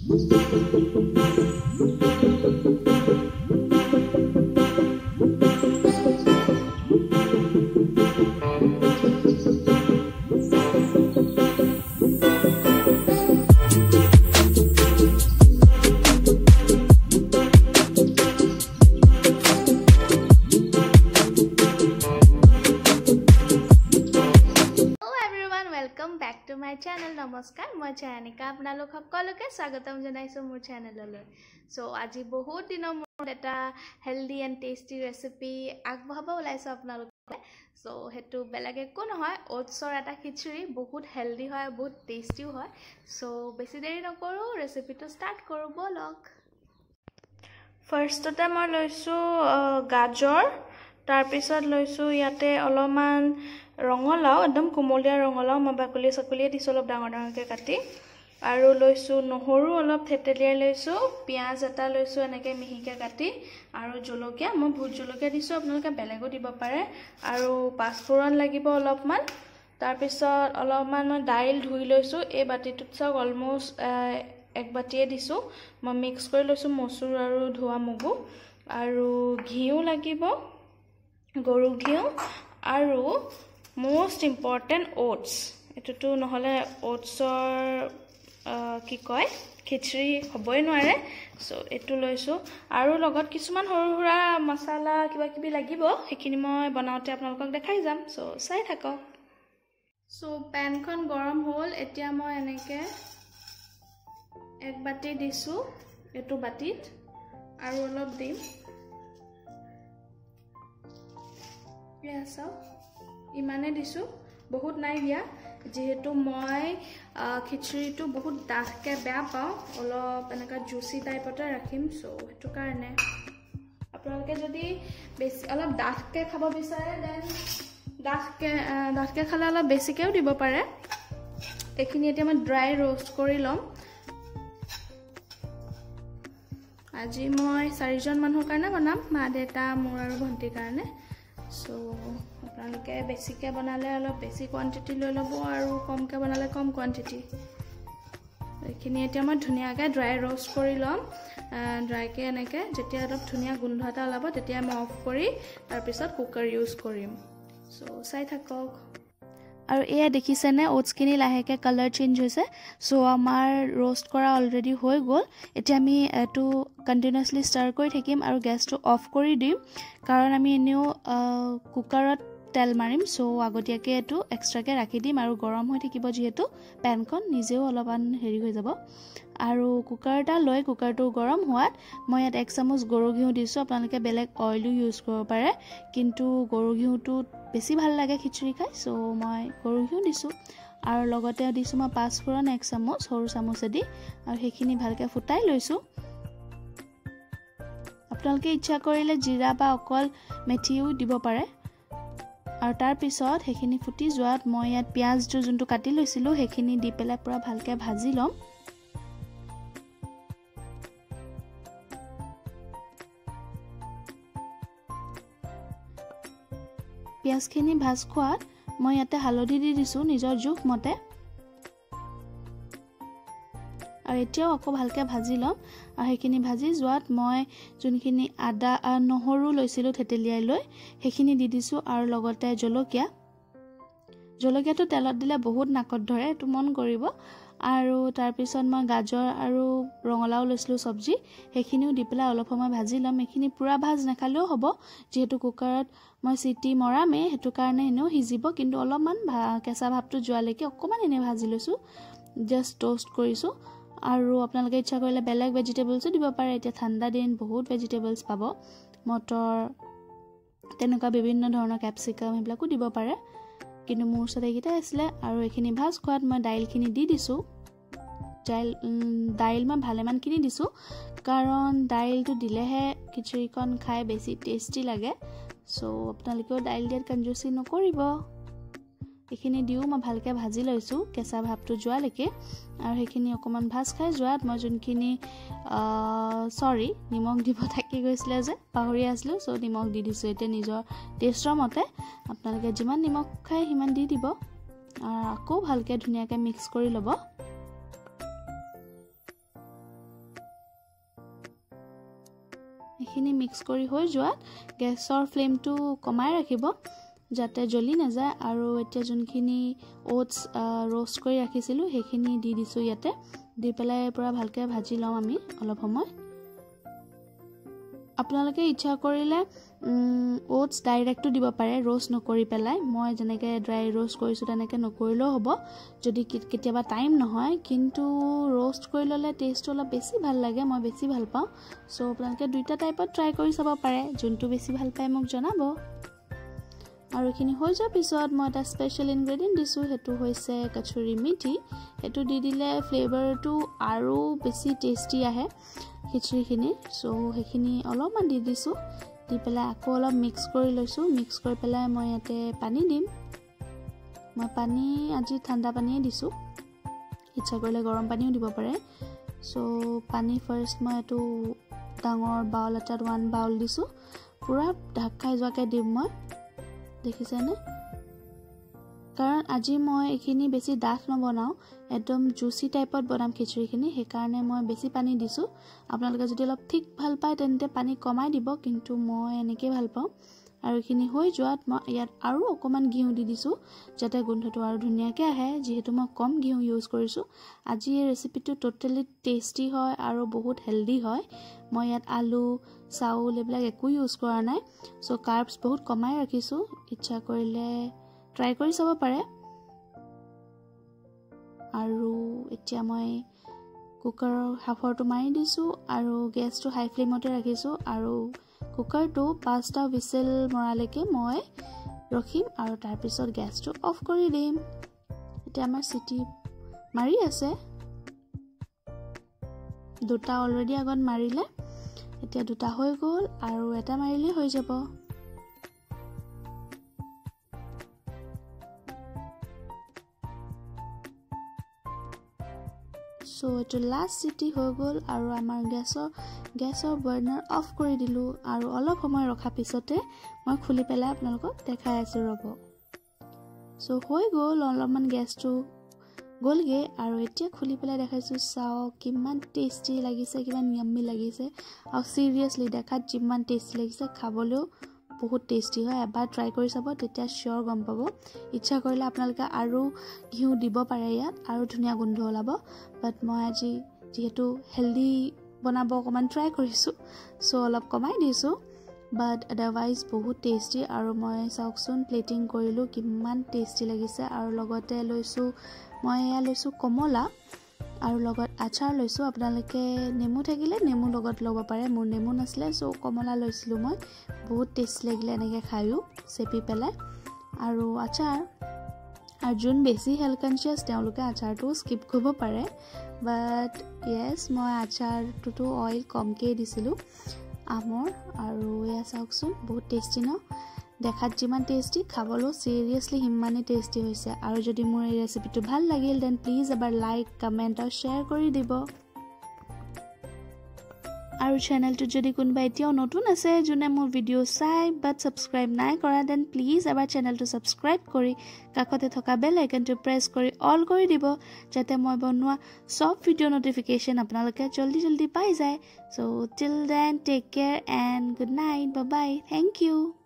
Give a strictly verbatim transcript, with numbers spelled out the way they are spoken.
My channel নমস্কাৰ মই চায়ানিকা আপোনালোক সকলোকে স্বাগতম জনাইছো মোৰ চেনেললৈ সো আজি বহুত দিনৰ মূৰত এটা হেলদি এন্ড টেস্টি ৰেচিপি আগবঢ়াব ওলাইছো আপোনালোকলৈ সো হেতু বেলেগ একো নহয় ওটছৰ এটা খিচুৰি বহুত হেলদি হয় বহুত টেস্টিও হয় সো বেছি দেৰি নকৰো ৰেচিপিটো ষ্টাৰ্ট কৰো বলক ফাৰ্ষ্টতে মই লৈছো গাজৰ তাৰ পিছত লৈছো ইয়াতে অলমান ৰঙলাও একদম কোমলীয়া ৰঙলাও মই বাকলি সকলিয়ে দিছো অলপ ডাঙৰ ডাঙৰকে কাটি আৰু লৈছো নহৰু অলপ থেতেলিয়াই লৈছো পিয়াজ এটা লৈছো এনেকে মিহিকে কাটি আৰু জলকীয়া মই ভোট জলকীয়া দিছো আপোনালোকে বেলেগো দিব পাৰে আৰু পাঁচফোৰণ লাগিব অলপমান তাৰ পিছত অলপমান মই দাইল ধুই লৈছো এই বাটিটোত চাওক অলমোষ্ট এক বাটিয়ে দিছো মই মিক্স কৰি লৈছো মসুৰ আৰু ধোৱা মগু আৰু ঘিউ লাগিব গৰু ঘিউ আৰু most important oats এটোটো নহলে ওটছৰ কি কয় খিচুৰি হবই নোৱাৰে সো এটো লৈছো আৰু লগত কিছুমান হৰু হুৰা মছলা কিবা কিবি লাগিব হেখিনি মই বনাওতে আপোনালোকক দেখাই যাম সো চাই থাকক সো পেনখন গৰম হ'ল এতিয়া মই এনেকে এক বাটি দিছো এটো বাটিত আৰু অলপ দিম ইয়াসা ইমানে দিছো বহুত নাই দিয়া যেহেতু মই খিচুৰিটো বহুত ডাঠকে বেয়া পাও অলপ এনেকা জুসি টাইপতে ৰাখিম সো হেতু কাৰণে আপোনালোকে যদি বেছি অলপ ডাঠকে খাব বিচাৰে দেন ডাঠকে ডাঠকে খালে অলপ বেছিকেও দিব পাৰে এখিনি এতিয়া মই ড্ৰাই रोस्ट কৰি লম আজি মই চাৰিজন মানুহৰ কাৰণে বনাম মা দেতা মোৰ আৰু ভন্টিৰ কাৰণে সো আপোনালোকে বেছিকে বনালে অলপ বেছি কোৱান্টিটি লৈ লব আৰু কমকে বনালে কম কোৱান্টিটি এখিনি এতিয়া মই ধুনিয়াকে ড্ৰাই रोस्ट কৰি লম ড্ৰাইকে এনেকে যেতিয়া অলপ ধুনিয়া গোন্ধ এটা ওলাব তেতিয়া মই অফ কৰি তাৰ পিছত কুকাৰ ইউজ কৰিম সো চাই থাকক আৰু এয়া দেখিছেনে ওটছখিনি লাহেকে কালাৰ চেঞ্জ হৈছে সো আমাৰ रोस्ट কৰা অলৰেডি হৈ গল এতিয়া আমি এটো কন্টিনিউয়াসলি স্টাৰ কৰি থাকিম আৰু গ্যাসটো অফ কৰি দিম কাৰণ আমি এনেও কুকাৰত তেল মাৰিম সো আগতিয়াকে এটো এক্সট্ৰাকে ৰাখি দিম আৰু গৰম হৈ থাকিব যেহেতু পেনখন নিজেও অলপমান হেৰি হৈ যাব আৰু কুকাৰটা লৈ কুকাৰটো গৰম হোৱাত মই ইয়াত এক চামুচ গৰু ঘিউ দিছো আপোনালোকে বেলেগ অইলও ইউজ কৰিব পাৰে কিন্তু গৰু ঘিউটো বেছি ভাল লাগে খিচুৰি খাই সো মই গৰু ঘিউ দিছো আৰু লগতে দিছো মই পাঁচফোৰণ এক চামুচ সৰু চামুচেদি আৰু হেখিনি ভালকে ফুটাই লৈছো আপোনালোকে ইচ্ছা কৰিলে জিৰা বা অকল মেথিও দিব পাৰে আৰু তাৰ পিছত হেখিনি ফুটি যোৱাত মই ইয়াত পিয়াজটো যোনটো কাটি লৈছিলো হেখিনি দি পেলাই পুৰা ভালকে ভাজি লম পিয়াজখিনি ভাজ খোৱাত মই ইয়াতে হালধি দি দিছো নিজৰ জোখ মতে আৰু এতিয়াও আকৌ ভালকে ভাজি লম আৰু হেখিনি ভাজি যোৱাত মই যোনখিনি আদা নহৰু লৈছিলো থেতেলিয়াই লৈ হেখিনি দি দিছো আৰু লগতে জলকীয়া জলকীয়াটো তেলত দিলে বহুত নাকত ধৰে এটো মন কৰিব আৰু তাৰ পিছত মই গাজৰ আৰু ৰঙলাও লৈছিলো সবজি হেখিনিও দি পেলাই অলপ সময় ভাজি লম এখিনি পুৰা ভাজ নাখালেও হ'ব যেহেতু কুকাৰত মই সিটি মৰামে হেতু কাৰণে এনেও হিজিব কিন্তু অলপমান কেঁচা ভাবটো যোৱালৈকে অকমান এনে ভাজি লৈছো জাস্ট টোস্ট কৰিছো আৰু আপোনালোকে ইচ্ছা কৰিলে বেলেগ ভেজিটেবলছো দিব পাৰে এতিয়া ঠাণ্ডা দিন বহুত ভেজিটেবলছ পাব মটৰ তেনেকুৱা বিভিন্ন ধৰণৰ ক্যাপসিকাম হেবিলাকো দিব পাৰে কিন্তু মোৰ ওচৰত এইকিটা আছিল আৰু এখিনি ভাজ খোৱাত মই দাইলখিনি দি দিছো দাইল দাইল মই ভালেমান কিনি দিছো কাৰণ দাইলটো দিলেহে খিচুৰিখন খাই বেছি টেস্টি লাগে সো আপোনালোকেও দাইল দিয়াত কনজুসি নকৰিব এখিনি দিও মই ভালকে ভাজি লৈছো কেঁচা ভাবটো যোৱালৈকে আৰু হেখিনি অকমান ভাজ খাই যোৱাত মই যোনখিনি সৰি নিমখ দিব থাকি গৈছিলে যে পাহৰি আছিলো সো নিমখ দি দিছো এতে নিজৰ টেষ্টৰ মতে আপোনালোকে যিমান নিমখ খাই হিমান দি দিব আৰু আকৌ ভালকে ধুনিয়াকে মিক্স কৰি লব এইখিনি মিক্স কৰি হৈ যোৱাত গেছৰ ফ্লেমটো কমাই ৰাখিব যাতে জ্বলি নাযায় আৰু এতিয়া যোনখিনি ওটছ ৰোষ্ট কৰি ৰাখিছিলোঁ সেইখিনি দি দিছোঁ ইয়াতে দি পেলাই পুৰা ভালকৈ ভাজি লওঁ আমি অলপ সময় আপোনালোকে ইচ্ছা কৰিলে ওটছ ডাইৰেক্টটো দিব পাৰে ৰোষ্ট নকৰি পেলাই মই যেনেকৈ ড্ৰাই ৰোষ্ট কৰিছোঁ তেনেকৈ নকৰিলেও হ'ব যদি কেতিয়াবা টাইম নহয় কিন্তু ৰোষ্ট কৰি ল'লে টেষ্টটো অলপ বেছি ভাল লাগে মই বেছি ভাল পাওঁ চ' আপোনালোকে দুইটা টাইপত ট্ৰাই কৰি চাব পাৰে যোনটো বেছি ভাল পায় মোক জনাব আৰু এইখিনি হৈ যোৱাৰ পিছত মই এটা স্পেচিয়েল ইনগ্ৰেডিয়েণ্ট দিছোঁ সেইটো হৈছে কচুৰি মিঠি সেইটো দি দিলে ফ্লেভাৰটো আৰু বেছি টেষ্টি আহে খিচিৰিখিনি চ' সেইখিনি অলপমান দি দিছোঁ দি পেলাই আকৌ অলপ মিক্স কৰি লৈছোঁ মিক্স কৰি পেলাই মই ইয়াতে পানী দিম মই পানী আজি ঠাণ্ডা পানীয়ে দিছোঁ ইচ্ছা কৰিলে গৰম পানীও দিব পাৰে চ' পানী ফাৰ্ষ্ট মই এইটো ডাঙৰ বাউল এটাত ওৱান বাউল দিছোঁ পুৰা ঢাক খাই যোৱাকৈ দিম মই দেখিছেনে কাৰণ আজি মই এইখিনি বেছি ডাঠ নবনাওঁ একদম জুচি টাইপত বনাম খিচিৰিখিনি সেইকাৰণে মই বেছি পানী দিছোঁ আপোনালোকে যদি অলপ ঠিক ভাল পায় তেন্তে পানী কমাই দিব কিন্তু মই এনেকৈ ভাল পাওঁ আৰু এইখিনি হৈ যোৱাত মই ইয়াত আৰু অকণমান ঘিউ দি দিছোঁ যাতে গোন্ধটো আৰু ধুনীয়াকৈ আহে যিহেতু মই কম ঘিউ ইউজ কৰিছোঁ আজি এই ৰেচিপিটো ট'টেলি টেষ্টি হয় আৰু বহুত হেল্ডি হয় মই ইয়াত আলু চাউল এইবিলাক একো ইউজ কৰা নাই চ' কাৰ্বছ বহুত কমাই ৰাখিছোঁ ইচ্ছা কৰিলে ট্ৰাই কৰি চাব পাৰে আৰু এতিয়া মই কুকাৰৰ হাফৰটো মাৰি দিছোঁ আৰু গেছটো হাই ফ্লেমতে ৰাখিছোঁ আৰু কুকাৰটো পাঁচটা হুইচেল মৰালৈকে মই ৰখিম আৰু তাৰপিছত গেছটো অফ কৰি দিম এতিয়া আমাৰ চিটি মাৰি আছে দুটা অলৰেডি আগত মাৰিলে এতিয়া দুটা হৈ গ'ল আৰু এটা মাৰিলে হৈ যাব চ' এইটো লাষ্ট চিটি হৈ গ'ল আৰু আমাৰ গেছৰ গেছৰ বাৰ্ণাৰ অফ কৰি দিলোঁ আৰু অলপ সময় ৰখাৰ পিছতে মই খুলি পেলাই আপোনালোকক দেখাই আছোঁ ৰ'ব চ' হৈ গ'ল অলপমান গেছটো গ'লগৈ আৰু এতিয়া খুলি পেলাই দেখাইছোঁ চাওক কিমান টেষ্টি লাগিছে কিমান য়াম্মি লাগিছে আৰু চিৰিয়াছলি দেখাত যিমান টেষ্টি লাগিছে খাবলৈও বহুত টেষ্টি হয় এবাৰ ট্ৰাই কৰি চাব তেতিয়া চিয়'ৰ গম পাব ইচ্ছা কৰিলে আপোনালোকে আৰু ঘিউ দিব পাৰে ইয়াত আৰু ধুনীয়া গোন্ধ ওলাব বাট মই আজি যিহেতু হেল্ডি বনাব অকণমান ট্ৰাই কৰিছোঁ চ' অলপ কমাই দিছোঁ বাট আদাৰৱাইজ বহুত টেষ্টি আৰু মই চাওকচোন প্লেটিং কৰিলোঁ কিমান টেষ্টি লাগিছে আৰু লগতে লৈছোঁ মই এয়া লৈছোঁ কমলা আৰু লগত আচাৰ লৈছোঁ আপোনালোকে নেমু থাকিলে নেমু লগত ল'ব পাৰে মোৰ নেমু নাছিলে চ' কমলা লৈছিলোঁ মই বহুত টেষ্টি লাগিলে এনেকৈ খায়ো চেপি পেলাই আৰু আচাৰ আৰু যোন বেছি হেল্থ কনচিয়াছ তেওঁলোকে আচাৰটো স্কিপ কৰিব পাৰে বাট য়েছ মই আচাৰটোতো অইল কমকৈ দিছিলোঁ আমৰ আৰু এয়া চাওকচোন বহুত টেষ্টি ন দেখাত যিমান টেষ্টি খাবলৈও চিৰিয়াছলি সিমানেই টেষ্টি হৈছে আৰু যদি মোৰ এই ৰেচিপিটো ভাল লাগিল দেন প্লিজ এবাৰ লাইক কমেণ্ট আৰু শ্বেয়াৰ কৰি দিব আৰু চেনেলটোত যদি কোনোবা এতিয়াও নতুন আছে যোনে মোৰ ভিডিঅ' চাই বাট ছাবস্ক্ৰাইব নাই কৰা দেন প্লিজ এবাৰ চেনেলটো ছাবস্ক্ৰাইব কৰি কাষতে থকা বেল আইকনটো প্ৰেছ কৰি অল কৰি দিব যাতে মই বনোৱা চব ভিডিঅ' নটিফিকেশ্যন আপোনালোকে জল্দি জল্দি পাই যায় so' till then take care and good night bye bye thank U